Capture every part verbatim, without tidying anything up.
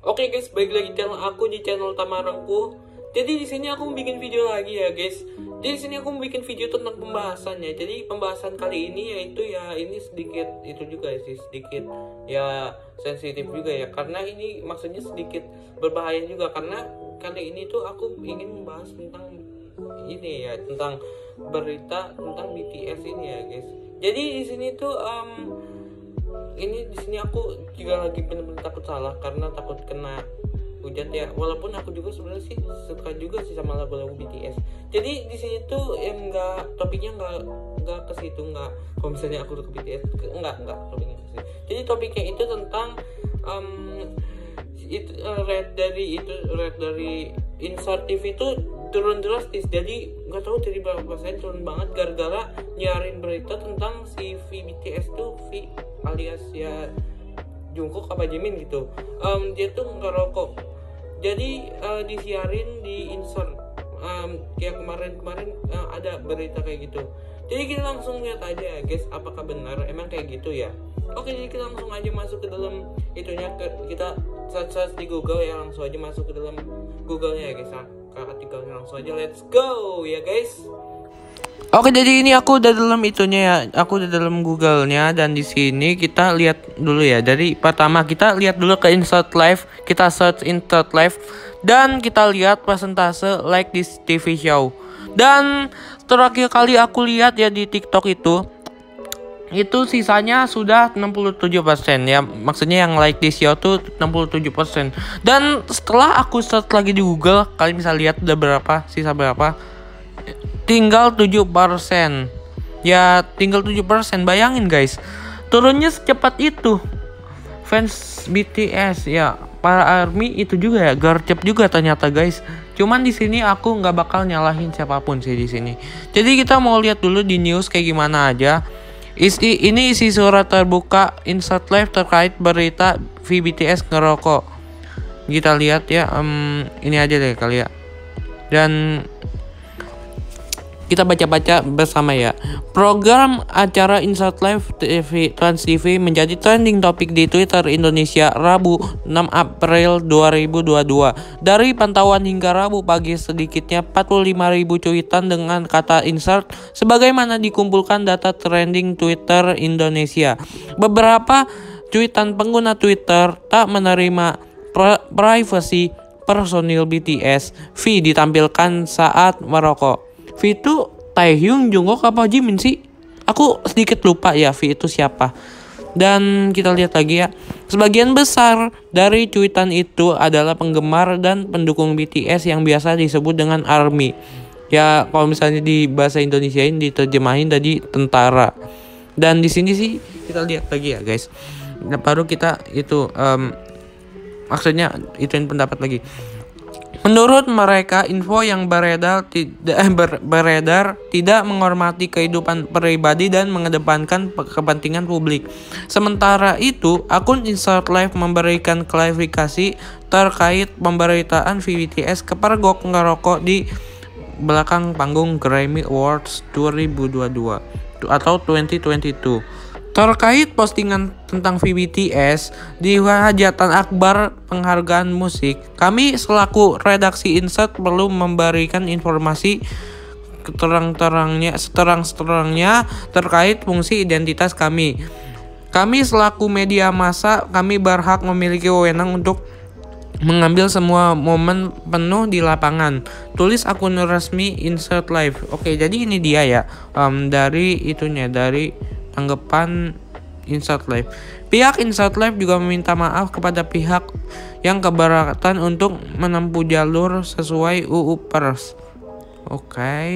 Oke guys, balik lagi channel aku di channel Tamarangku. Jadi di sini aku bikin video lagi ya guys. Jadi di sini aku bikin video tentang pembahasannya. Jadi pembahasan kali ini yaitu ya ini sedikit itu juga sih sedikit ya sensitif juga ya, karena ini maksudnya sedikit berbahaya juga, karena kali ini tuh aku ingin membahas tentang ini ya, tentang berita tentang B T S ini ya guys. Jadi di sini tuh um, ini di sini aku juga lagi benar-benar takut salah karena takut kena hujat ya, walaupun aku juga sebenarnya sih suka juga sih sama lagu-lagu B T S. Jadi di sini tuh em nggak topiknya nggak nggak ke situ, nggak kalau misalnya aku suka B T S nggak nggak topiknya ke situ. Jadi topiknya itu tentang um, itu uh, rate dari itu rate dari Insert T V itu turun drastis. Jadi nggak tahu dari berapa persen turun banget gara-gara nyiarin berita tentang si V B T S tuh V alias ya Jungkook apa Jimin gitu. Um, dia tuh ngerokok. Jadi uh, disiarin di Insert um, kayak kemarin-kemarin uh, ada berita kayak gitu. Jadi kita langsung lihat aja ya guys, apakah benar emang kayak gitu ya. Oke, jadi kita langsung aja masuk ke dalam itunya, ke, kita search-search di Google ya, langsung aja masuk ke dalam Google-nya ya guys. Nah, artikelnya langsung aja, let's go ya guys. Oke, jadi ini aku udah dalam itunya ya, aku udah dalam Google-nya, dan di sini kita lihat dulu ya. Dari pertama kita lihat dulu ke Insert Live, kita search Insert Live dan kita lihat persentase like di T V show. Dan terakhir kali aku lihat ya di TikTok itu itu sisanya sudah enam puluh tujuh persen ya, maksudnya yang like di show tuh enam puluh tujuh persen. Dan setelah aku search lagi di Google, kalian bisa lihat udah berapa, sisa berapa, tinggal tujuh persen. Ya tinggal tujuh persen, bayangin guys, turunnya secepat itu. Fans B T S ya, para ARMY itu juga ya, gercep juga ternyata guys. Cuman di sini aku nggak bakal nyalahin siapapun sih di sini. Jadi kita mau lihat dulu di news kayak gimana aja. Isi, ini isi surat terbuka Insert Live terkait berita V B T S ngerokok. Kita lihat ya, um, ini aja deh kali ya. Dan kita baca-baca bersama ya. Program acara Insert Live T V Trans T V menjadi trending topik di Twitter Indonesia Rabu enam April dua ribu dua puluh dua. Dari pantauan hingga Rabu pagi sedikitnya empat puluh lima ribu cuitan dengan kata insert sebagaimana dikumpulkan data trending Twitter Indonesia. Beberapa cuitan pengguna Twitter tak menerima privacy personil B T S V ditampilkan saat merokok. V itu Taehyung, Jungkook apa Jimin sih? Aku sedikit lupa ya V itu siapa. Dan kita lihat lagi ya. Sebagian besar dari cuitan itu adalah penggemar dan pendukung B T S yang biasa disebut dengan ARMY. Ya kalau misalnya di bahasa Indonesia ini diterjemahin tadi tentara. Dan di sini sih kita lihat lagi ya guys. Nah, baru kita itu um, maksudnya ituin pendapat lagi. Menurut mereka, info yang beredar tidak ber, beredar tidak menghormati kehidupan pribadi dan mengedepankan kepentingan publik. Sementara itu, akun Insert Live memberikan klarifikasi terkait pemberitaan V B T S kepergok ngerokok di belakang panggung Grammy Awards dua ribu dua puluh dua atau dua ribu dua puluh dua. Terkait postingan tentang V B T S di hajatan akbar penghargaan musik, kami selaku redaksi Insert perlu memberikan informasi terang-terangnya seterang-terangnya terkait fungsi identitas kami. Kami selaku media massa, kami berhak memiliki wewenang untuk mengambil semua momen penuh di lapangan. Tulis akun resmi Insert Live. Oke, jadi ini dia ya, um, dari itunya, dari tanggapan Insert Live. Pihak Insert Live juga meminta maaf kepada pihak yang keberatan untuk menempuh jalur sesuai U U Pers. Oke. Okay.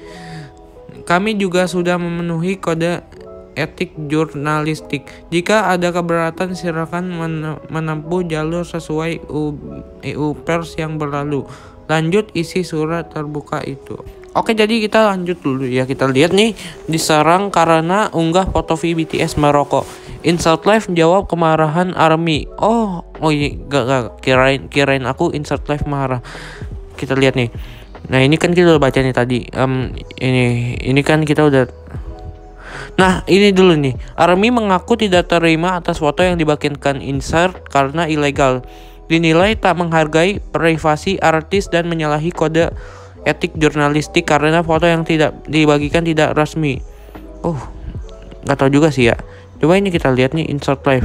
Kami juga sudah memenuhi kode etik jurnalistik. Jika ada keberatan silakan menempuh jalur sesuai U U Pers yang berlalu. Lanjut isi surat terbuka itu. Oke, jadi kita lanjut dulu ya. Kita lihat nih, diserang karena unggah foto V B T S merokok. Insert Live menjawab kemarahan ARMY. Oh, oh iya, gak, gak kirain kirain aku Insert Live marah. Kita lihat nih. Nah, ini kan kita udah baca nih tadi. Um, ini ini kan kita udah. Nah, ini dulu nih. ARMY mengaku tidak terima atas foto yang dibagikan Insert karena ilegal. dinilai tak menghargai privasi artis dan menyalahi kode etik jurnalistik karena foto yang tidak dibagikan tidak resmi. Oh, nggak tahu juga sih ya. Coba ini kita lihat nih insert live.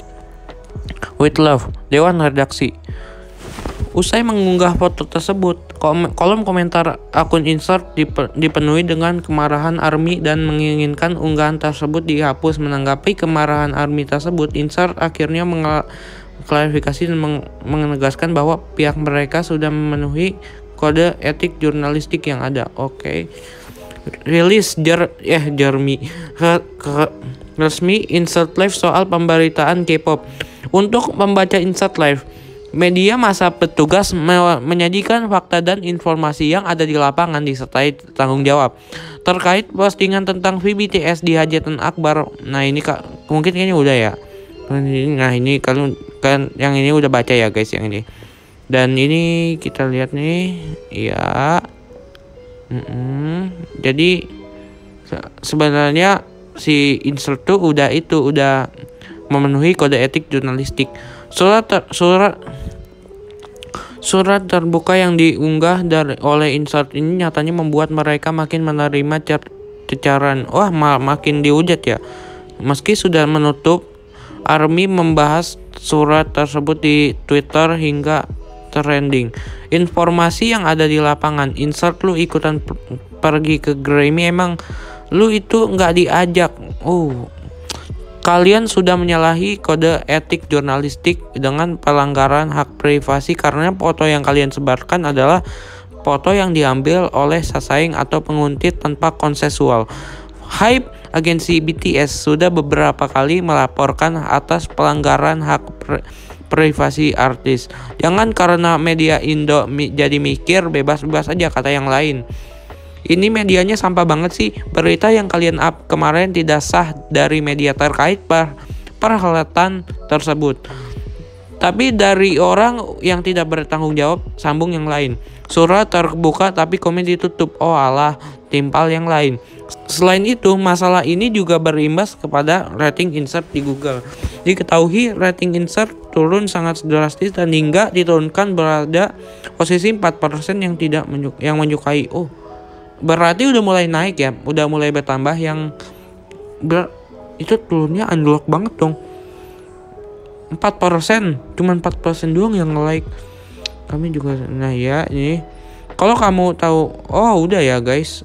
With love, Dewan Redaksi. Usai mengunggah foto tersebut, kom- kolom komentar akun insert dip- dipenuhi dengan kemarahan ARMY dan menginginkan unggahan tersebut dihapus. Menanggapi kemarahan ARMY tersebut, insert akhirnya mengklarifikasi dan meng- menegaskan bahwa pihak mereka sudah memenuhi kode etik jurnalistik yang ada. Oke. Okay. Rilis jer eh Jeremy ke, ke, resmi insert live soal pemberitaan K-pop. Untuk membaca insert live, media massa petugas me- menyajikan fakta dan informasi yang ada di lapangan disertai tanggung jawab terkait postingan tentang V B T S di hajatan akbar. Nah ini kak mungkin kayaknya udah ya. Nah ini kalau kan yang ini udah baca ya guys yang ini. Dan ini kita lihat nih ya. Mm-mm. Jadi se- sebenarnya si insert tuh udah itu udah memenuhi kode etik jurnalistik. Surat ter- surat surat terbuka yang diunggah dari oleh insert ini nyatanya membuat mereka makin menerima cer- cecaran. Wah, ma- makin dihujat ya. Meski sudah menutup, ARMY membahas surat tersebut di Twitter hingga trending. Informasi yang ada di lapangan, insert lu ikutan per- pergi ke Grammy, emang lu itu nggak diajak. Oh, kalian sudah menyalahi kode etik jurnalistik dengan pelanggaran hak privasi karena foto yang kalian sebarkan adalah foto yang diambil oleh sasaeng atau penguntit tanpa konsensual. Hype agensi B T S sudah beberapa kali melaporkan atas pelanggaran hak pri- privasi artis. Jangan karena media Indo mi- jadi mikir bebas-bebas aja kata yang lain. Ini medianya sampah banget sih. Berita yang kalian up kemarin tidak sah dari media terkait per perhelatan tersebut. Tapi dari orang yang tidak bertanggung jawab, sambung yang lain. Surat terbuka tapi komen ditutup. Oh alah, timpal yang lain. Selain itu, masalah ini juga berimbas kepada rating insert di Google. Diketahui rating insert turun sangat drastis dan hingga diturunkan berada posisi empat persen yang tidak menyuk- yang menyukai. Oh, berarti udah mulai naik ya, udah mulai bertambah yang ber itu turunnya unlock banget dong. empat persen, cuma empat persen doang yang like. Kami juga nah ya ini. Kalau kamu tahu, oh udah ya guys.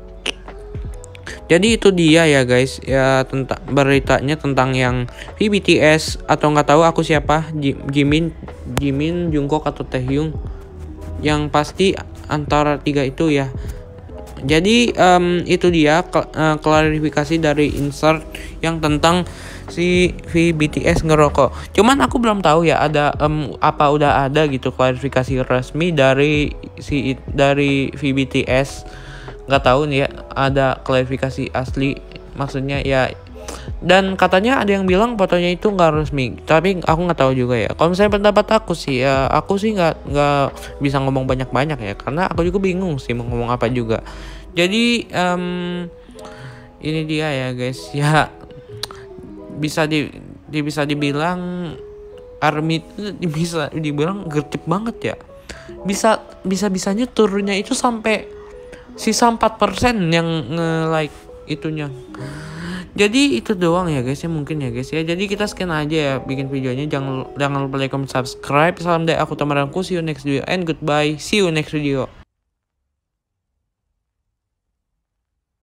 Jadi itu dia ya guys, ya tentang beritanya tentang yang V B T S atau nggak tahu aku siapa, Jimin, Jimin, Jungkook atau Taehyung. Yang pasti antara tiga itu ya. Jadi um, itu dia kl- uh, klarifikasi dari insert yang tentang si V B T S ngerokok. Cuman aku belum tahu ya ada um, apa udah ada gitu klarifikasi resmi dari si dari V B T S. Nggak tahu nih ya ada klarifikasi asli maksudnya ya. Dan katanya ada yang bilang fotonya itu nggak resmi, tapi aku nggak tahu juga ya. Kalau misalnya pendapat aku sih ya, aku sih nggak nggak bisa ngomong banyak-banyak ya, karena aku juga bingung sih mau ngomong apa juga. Jadi um, ini dia ya guys ya, bisa di, di bisa dibilang ARMY itu bisa dibilang gercep banget ya. Bisa bisa bisanya turunnya itu sampai sisa empat persen yang nge-like itunya. Jadi itu doang ya guys ya mungkin ya guys ya. Jadi kita scan aja ya bikin videonya. Jangan jangan lupa like, comment, subscribe. Salam dari aku Tamarangku. See you next video and goodbye. See you next video.